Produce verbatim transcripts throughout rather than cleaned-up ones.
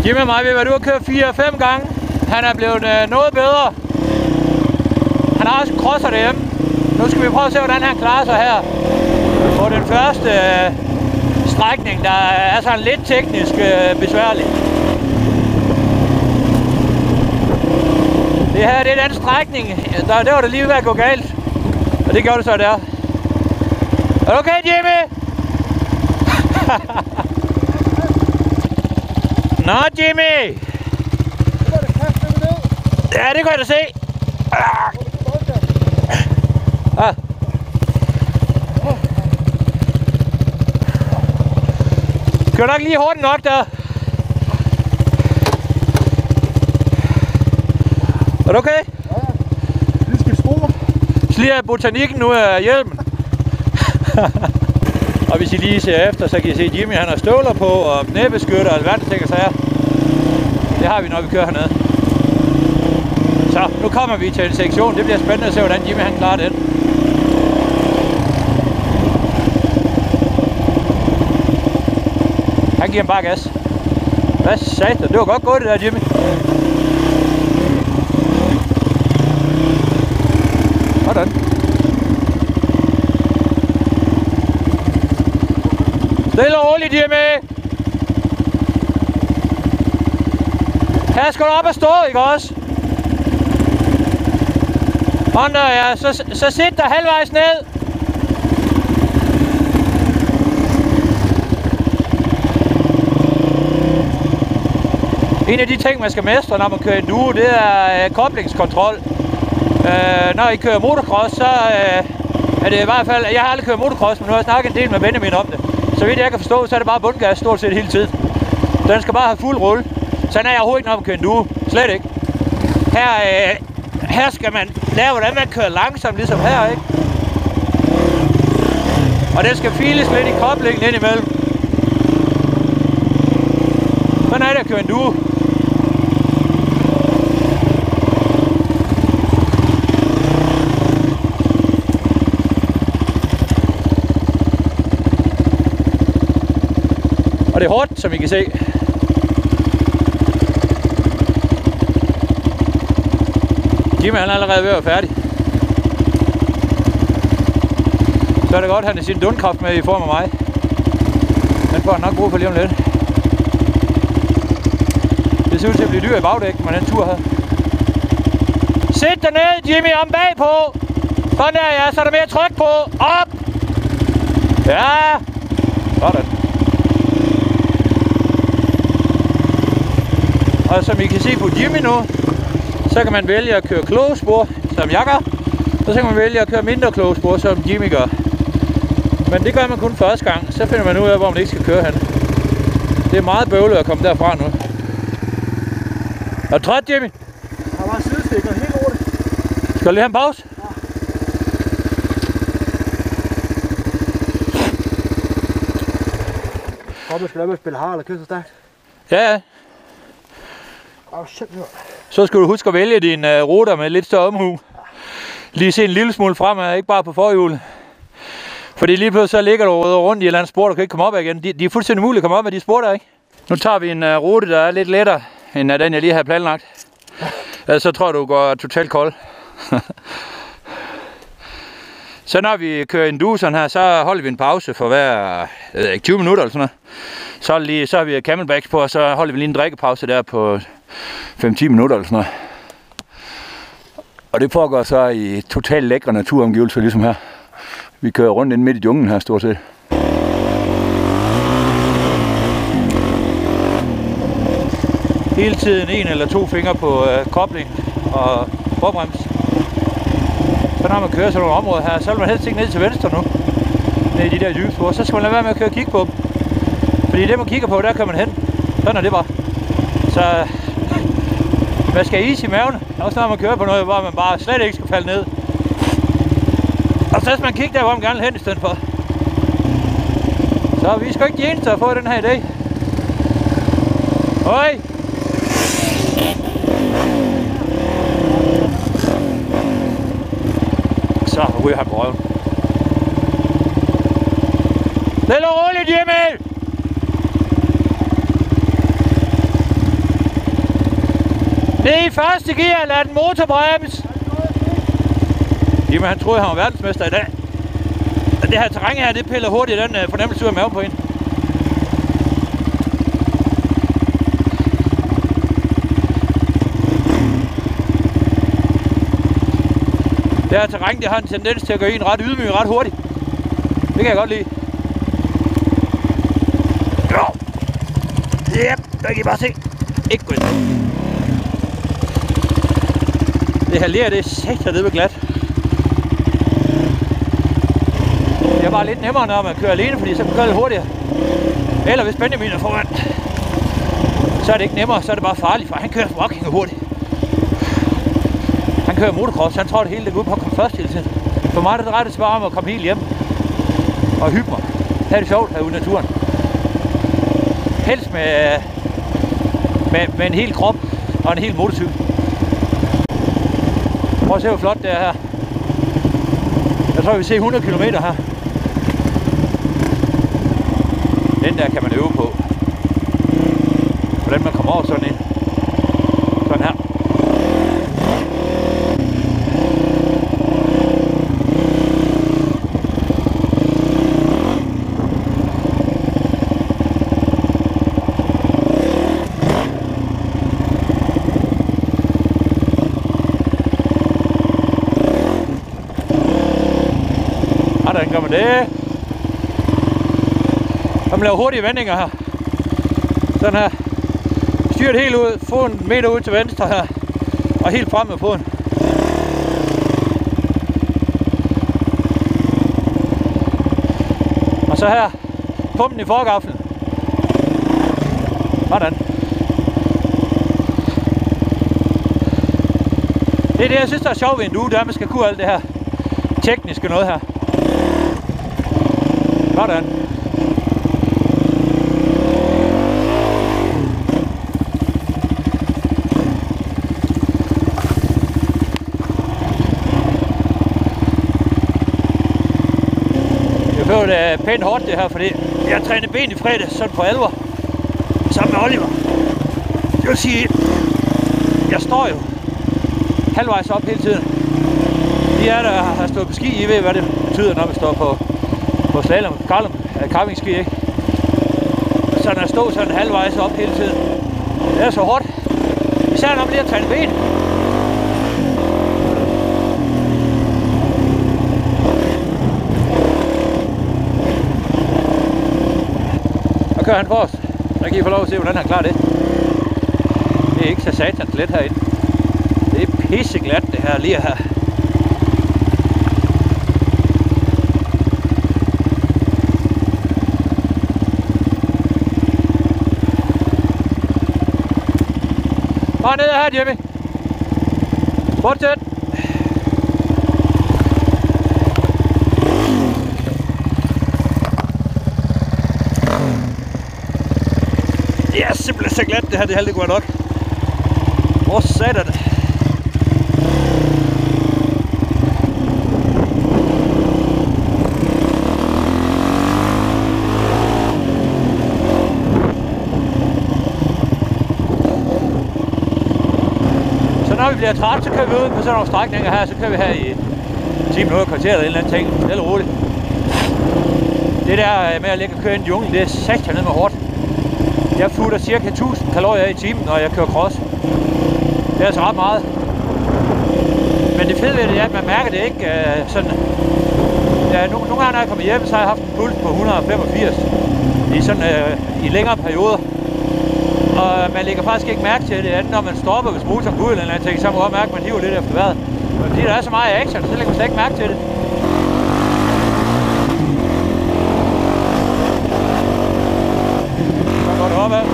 Jimmy og mig ved, hvad du har kørt fire fem gange. Han er blevet øh, noget bedre. Han har også en crosser derhjemme. Nu skal vi prøve at se, hvordan han klarer sig her. På den første øh, strækning, der er sådan lidt teknisk øh, besværlig. Det her, det er den strækning. Der, der var det lige ved at gå galt. Og det gjorde det så der. Er du okay, Jimmy? Nå, Jimmy! Ja, det kan jeg da se. Ah. Kører nok lige hurtigt nok der. Er du okay? Ja, vi skal spore. Sliger botanikken nu af hjelmen. Og hvis I lige ser efter, så kan I se, at Jimmy han har støvler på og knæbeskytter og alverdens ting og sager. Det har vi, når vi kører hernede. Så, nu kommer vi til en sektion. Det bliver spændende at se, hvordan Jimmy han klarer den. Han giver ham bare gas. Hvad satan? Det var godt gået det der, Jimmy. Sådan. Stille og roligt, Jimmy. Her skal du op og stå, ikke også? Hånd der, ja. Så, så sit der halvvejs ned. En af de ting, man skal mestre, når man kører enduro, det er øh, koblingskontrol. Øh, når I kører motocross, så øh, er det i hvert fald... Jeg har aldrig kørt motocross, men nu har jeg snakket en del med Benjamin om det. Så vidt jeg kan forstå, så er det bare bundgas stort set hele tiden. Den skal bare have fuld rulle. Sådan er jeg overhovedet ikke, når man kører enduro. Slet ikke. Her, øh, her skal man lære, hvordan man kører langsomt, ligesom her, ikke? Og den skal files lidt i koblingen ind imellem. Sådan er det at køre enduro. Og det er hårdt, som I kan se. Jimmy han er allerede ved at være færdig. Så er det godt, at han har sin dundkraft med i form af mig. Den får han nok brug for lige om lidt. Det ser ud til at blive dyr i bagdækken med den tur her. Sæt dig ned, Jimmy, om bagpå. Sådan der, ja. Så er der mere tryk på. Op! Ja! Sådan. Og som I kan se på Jimmy nu, så kan man vælge at køre klogespor, som jeg gør. Og så kan man vælge at køre mindre klogespor, som Jimmy gør. Men det gør man kun første gang. Så finder man ud af, hvor man ikke skal køre hen. Det er meget bøvlet at komme derfra nu. Er du træt, Jimmy? Jeg var sidestikker helt over det. Skal du lige have en pause? Ja. Kom, jeg skal lade mig spille hard eller køre så stærkt. Ja, ja. Åh, shit, jo. Så skal du huske at vælge dine uh, ruter med lidt større omhu. Lige se en lille smule fremad, ikke bare på forhjulet. Fordi lige pludselig så ligger du rundt i et eller andet spor, du kan ikke komme op igen. De, de er fuldstændig mulige at komme op med de spor der, ikke? Nu tager vi en uh, rute, der er lidt lettere, end uh, den jeg lige har planlagt. Ja, så tror jeg, du går totalt kold. Så når vi kører enduro sådan her, så holder vi en pause for hver jeg ved ikke, tyve minutter eller sådan noget. Så, lige, så har vi camelbacks på, og så holder vi lige en drikkepause der på fem til ti minutter eller sådan noget. Og det foregår så i totalt lækre naturomgivelser, ligesom her. Vi kører rundt ind midt i junglen her, stort set. Hele tiden en eller to fingre på øh, kobling og forbrems. Så når man kører sådan nogle områder her, så vil man helst ikke ned til venstre nu. Ned i de der dybe spor. Så skal man lade være med at køre og kigge på dem. Fordi det man kigger på, der kører man hen. Sådan er det bare. Så man skal is i maven. Også når man kører på noget, hvor man bare slet ikke skal falde ned. Og så skal man kigge der, hvor man gerne vil hen i stedet for. Så vi skal ikke de eneste, der har fået den her i dag. Høj! Så ryger han på røven. Stille og roligt, Jimmy! Det er i første gear, lad den motorbremse. Jamen han troede, han var verdensmester i dag. Og det her terræn her, det piller hurtigt den uh, fornemmelse ud af maven på en. Det her terræn, det har en tendens til at gøre en ret ydmyg, ret hurtigt. Det kan jeg godt lide. Ja. Yep, der kan I bare se. Ikke gå ind. Det her ler, det er sæt nede ved glat. Det er bare lidt nemmere, når man kører alene, fordi så kan man køre lidt hurtigere. Eller hvis Benjamin er foran, så er det ikke nemmere, så er det bare farligt, for han kører fucking hurtigt. Han kører motocross, han tror det hele det går ud på at komme først hele tiden. For mig det drejer det sig bare om at komme helt hjem og hygge mig. Ha' det sjovt herude i naturen. Helst med, med, med en hel krop og en hel motorcykel. Prøv at se hvor flot det er her. Jeg tror vi ser hundrede kilometer her. Den der kan man øve på. Hvordan man kommer over sådan en. Sådan her. Hvordan gør man det? Man laver hurtige vendinger her. Sådan her. Styr det helt ud. Få en meter ud til venstre her. Og helt frem med foden. Og så her. Pumpen i forgaflen. Sådan. Det er det, jeg synes, der er sjovt ved en due. Det er, at man skal kunne alt det her tekniske noget her. Sådan. Det er pænt hårdt det her, fordi jeg trænede ben i fredag, sådan på alvor, sammen med Oliver. Det vil sige, jeg står jo halvvejs op hele tiden. De er der har stået på ski, I ved hvad det betyder, når man står på, på slalom, karlum, carvingski, ikke? Så når jeg står sådan halvvejs op hele tiden, det er så hårdt. Især når man lige har trænet ben. Kører han for os. Så kan I få lov at se, hvordan han klarer det. Det er ikke så satans let herinde. Det er pisseglat det her lige her. Bare ned her, Jimmy. Fortsæt. Det er simpelthen så glat det her, det halvdelen går nok. Hvor satan det? Så når vi bliver træt, så kører vi ud på sådan nogle strækninger her, så kører vi her i ti minutter, kvarter eller en eller anden ting. Stille og roligt. Det der med at ligge og køre ind i junglen, det er satan ned med hårdt. Jeg futter cirka tusind kalorier i timen, når jeg kører cross. Det er altså ret meget. Men det fede ved det er, at man mærker det ikke uh, sådan. Ja, nogle, nogle gange, når jeg kommer hjem, så har jeg haft en puls på et hundrede og femogfirs i, sådan, uh, i længere perioder. Og man lægger faktisk ikke mærke til det andet, når man stopper, hvis motoren går ud eller andet ting, så må man mærke, at man hiver lidt efter vejret. Men fordi der er så meget action, så lægger man slet ikke mærke til det. Så går det opad.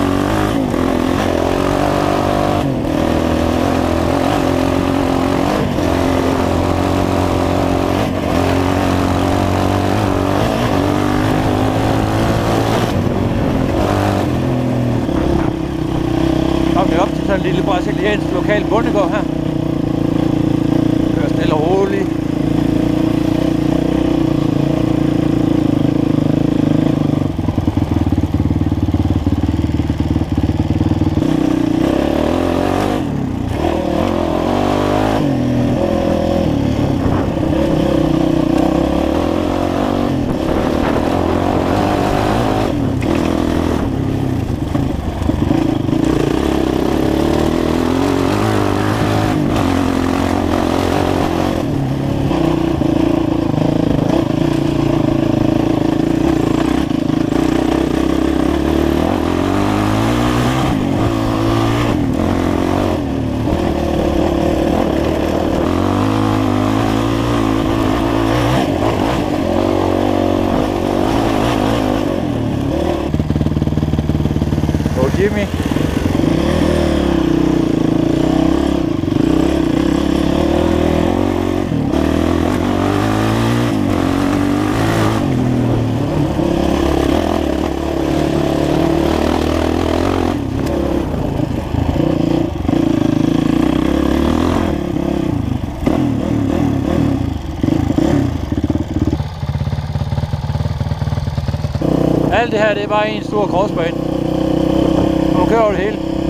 En lille brasiliansk lokal bondegård her. Kører stille og roligt. alt det her, det er bare en stor crossbane. Og du kører over det hele.